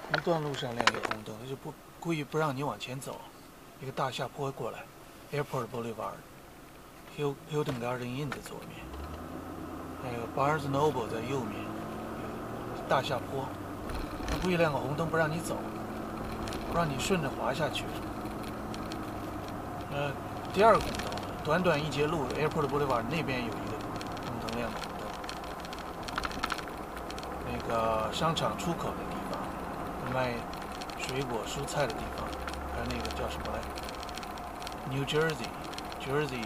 一段路上亮一个红灯，他就不故意不让你往前走，一个大下坡过来 ，Airport Boulevard，Hilton Garden Inn 在左面，还有 Barnes Noble 在右面，大下坡，他故意亮个红灯不让你走，不让你顺着滑下去。第二个红灯，短短一节路 ，Airport Boulevard 那边有一个红灯亮的红灯，那个商场出口的地方。卖水果蔬菜的地方，还有那个叫什么来 ？New Jersey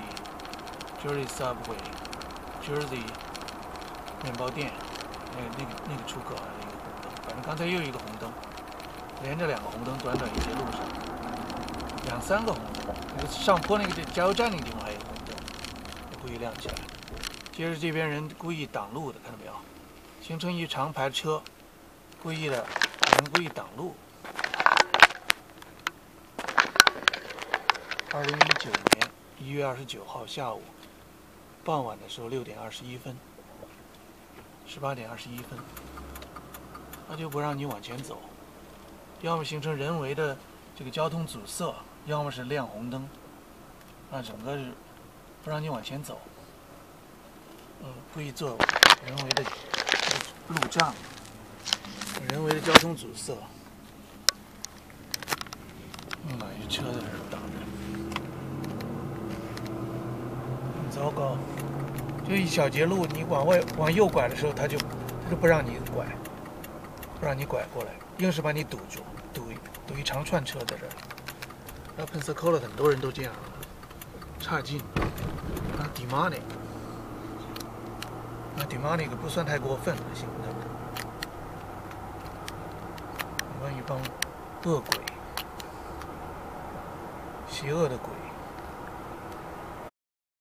Subway，Jersey 面包店，那个出口还有一个红灯，反正刚才又一个红灯，连着两个红灯，短短一节路上，两三个红灯。那个上坡那个加油站那个地方还有一个红灯，故意亮起来。接着这边人故意挡路的，看到没有？形成一长排车，故意的。人故意挡路。2019年1月29号下午傍晚的时候6点21分，18点21分，他就不让你往前走，要么形成人为的这个交通阻塞，要么是亮红灯，那整个是不让你往前走。故意做人为的路障。人为的交通阻塞，哪一车在这挡着？很糟糕。就一小节路，你往右拐的时候，他就不让你拐，不让你拐过来，硬是把你堵住，堵一长串车在这里。那Pensacola很多人都这样，差劲。那 Demonic 不算太过分，行的。一帮恶鬼，邪恶的鬼。